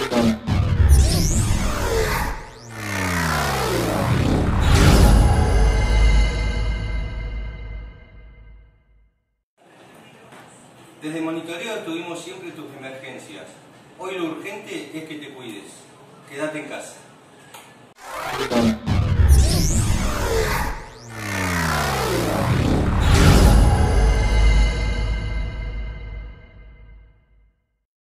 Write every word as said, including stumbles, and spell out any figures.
Desde monitoreo tuvimos siempre tus emergencias. Hoy lo urgente es que te cuides. Quédate en casa.